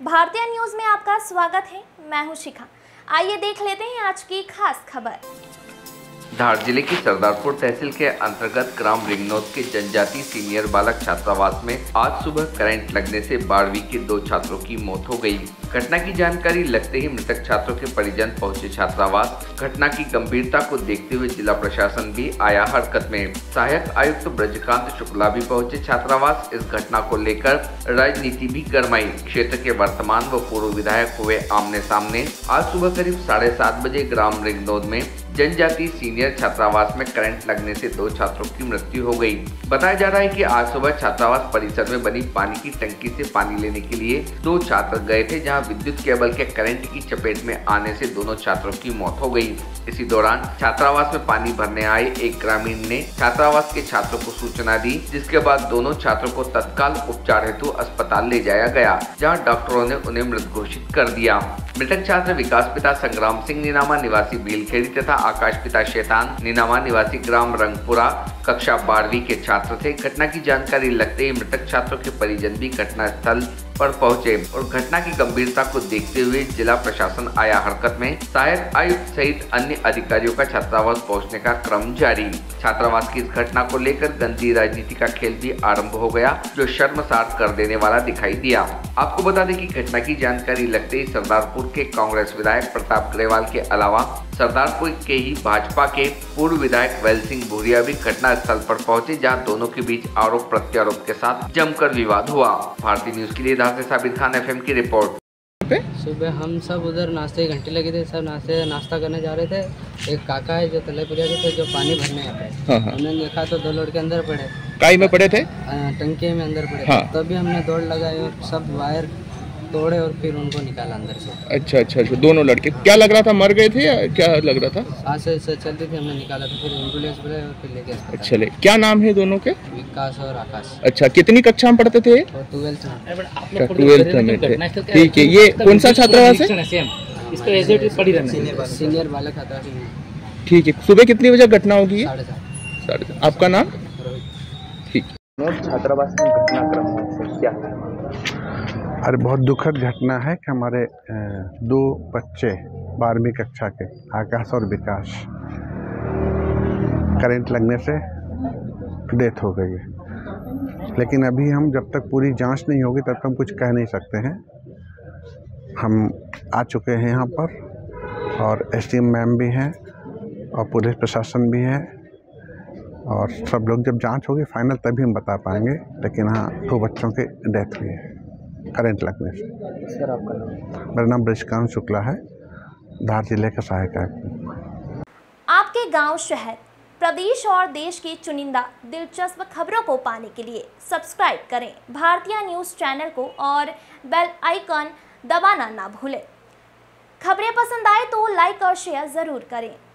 भारतीय न्यूज में आपका स्वागत है। मैं हूं शिखा। आइए देख लेते हैं आज की खास खबर। धार जिले की सरदारपुर तहसील के अंतर्गत ग्राम रिंगनौद के जनजाति सीनियर बालक छात्रावास में आज सुबह करंट लगने से 12वीं के 2 छात्रों की मौत हो गई। घटना की जानकारी लगते ही मृतक छात्रों के परिजन पहुंचे छात्रावास। घटना की गंभीरता को देखते हुए जिला प्रशासन भी आया हरकत में। सहायक आयुक्त ब्रजकांत शुक्ला भी पहुंचे छात्रावास। इस घटना को लेकर राजनीति भी गरमाई। क्षेत्र के वर्तमान व पूर्व विधायक हुए आमने सामने। आज सुबह करीब 7:30 बजे ग्राम रिंगनौद में जनजाति सीनियर छात्रावास में करंट लगने से 2 छात्रों की मृत्यु हो गई। बताया जा रहा है कि आज सुबह छात्रावास परिसर में बनी पानी की टंकी से पानी लेने के लिए 2 छात्र गए थे, जहां विद्युत केबल के करंट की चपेट में आने से दोनों छात्रों की मौत हो गई। इसी दौरान छात्रावास में पानी भरने आए एक ग्रामीण ने छात्रावास के छात्रों को सूचना दी, जिसके बाद दोनों छात्रों को तत्काल उपचार हेतु अस्पताल ले जाया गया, जहां डॉक्टरों ने उन्हें मृत घोषित कर दिया। मृतक छात्र विकास पिता संग्राम सिंह नीनामा निवासी बीलखेड़ी तथा आकाश पिता शैतान नीनामा निवासी ग्राम रंगपुरा कक्षा 12वीं के छात्र थे। घटना की जानकारी लगते ही मृतक छात्रों के परिजन भी घटना स्थल पर पहुंचे और घटना की गंभीरता को देखते हुए जिला प्रशासन आया हरकत में। सहायक आयुक्त सहित अन्य अधिकारियों का छात्रावास पहुंचने का क्रम जारी। छात्रावास की इस घटना को लेकर गंदी राजनीति का खेल भी आरंभ हो गया, जो शर्मसार कर देने वाला दिखाई दिया। आपको बता दें कि घटना की जानकारी लगते ही सरदारपुर के कांग्रेस विधायक प्रताप ग्रेवाल के अलावा सरदारपुर के ही भाजपा के पूर्व विधायक वैल सिंह भूरिया भी घटना स्थल पर पहुंचे, जहां दोनों के बीच आरोप प्रत्यारोप के साथ जमकर विवाद हुआ। भारतीय न्यूज के लिए धार से साबिर खान FM की रिपोर्ट। सुबह हम सब उधर नाश्ते की घंटी लगी थी, सब नाश्ता करने जा रहे थे। एक काका है जो तलेपुरिया के थे, जो पानी भरने आते हैं। हमने देखा तो 2 लड़के अंदर पड़े। काई में पड़े थे? टंकी में अंदर पड़े। तभी हमने दौड़ लगाई और सब वायर तोड़े और फिर उनको निकाला अंदर से। अच्छा, दोनों लड़के क्या लग रहा था, मर गए थे या क्या लग रहा था? सांस से चलती थी, हमने निकाला तो फिर एम्बुलेंस बुलाया और फिर लेके अस्पताल। अच्छा, क्या नाम है दोनों के? विकास और आकाश। अच्छा, कितनी कक्षा में पढ़ते थे? 12th में थे। ठीक है, ये कौन सा छात्रावास है? सीनियर बालक छात्रावास। ठीक है, सुबह कितनी बजे घटना होगी? 7:30। आपका नाम? ठीक है। छात्रावास में घटनाक्रम क्या है? अरे बहुत दुखद घटना है कि हमारे 2 बच्चे 12वीं कक्षा के आकाश और विकास करंट लगने से डेथ हो गई है। लेकिन अभी हम जब तक पूरी जांच नहीं होगी तब तक हम कुछ कह नहीं सकते हैं। हम आ चुके हैं यहाँ पर और SDM मैम भी हैं और पुलिस प्रशासन भी है और सब लोग जब जांच होगी फाइनल तभी हम बता पाएंगे। लेकिन हाँ, 2 बच्चों की डेथ हुई है करंट लगने से। सर, आपका नाम? मेरा नाम ब्रजकांत शुक्ला है, धार जिले का सहायक आयुक्त। आपके गांव, शहर, प्रदेश और देश की चुनिंदा दिलचस्प खबरों को पाने के लिए सब्सक्राइब करें भारतीय न्यूज़ चैनल को और बेल आइकन दबाना ना भूलें। खबरें पसंद आए तो लाइक और शेयर ज़रूर करें।